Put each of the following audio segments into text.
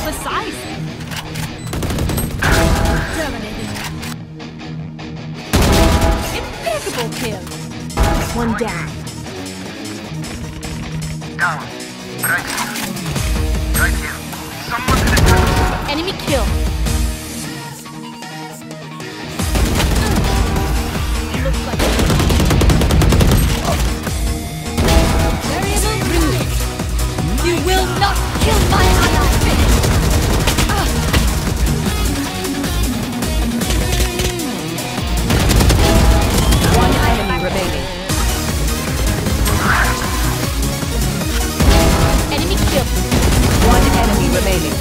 the size. Terminated. Impeccable kill. One down. Down. Right here. Right here. Someone in the Enemy kill. Looks like variable removed. You will not kill my ally. One enemy remaining. Enemy kill. One enemy remaining.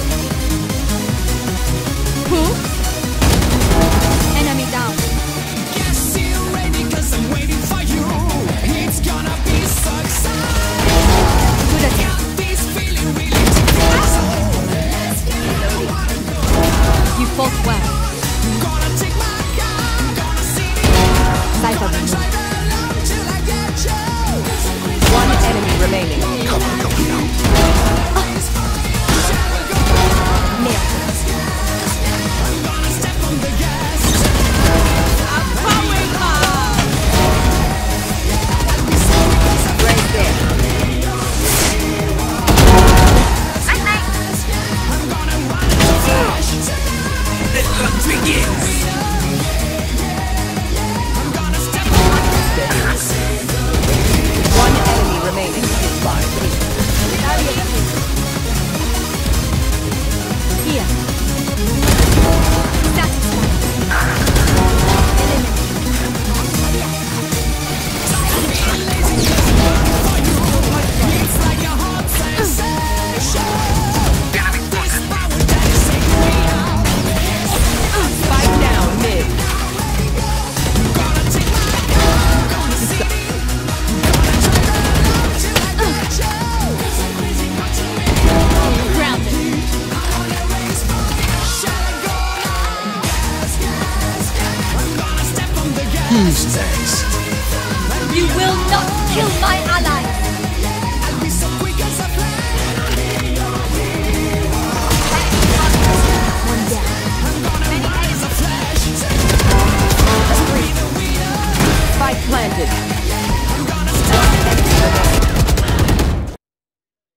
Who? Enemy down. Guess you're ready 'cause I'm waiting for you. It's gonna be success. Good attack. Got this feeling really together. Let's get You fought well. Gonna take my gun, gonna see the Cypher gonna removed. drive along till I get you. One enemy remaining. Nailed. I'm gonna step on the gas. Right there. I'm gonna run into flash. Let luck begins. I'm gonna step on the gas. One enemy remaining. Here. Satisfied. It's like a hot sensation. Enemy This spotted. power that is taking me out. Spike down mid. Gonna take my gun, gonna see the gonna drive along till I get you. Grounded. Who's next? You will not kill my ally.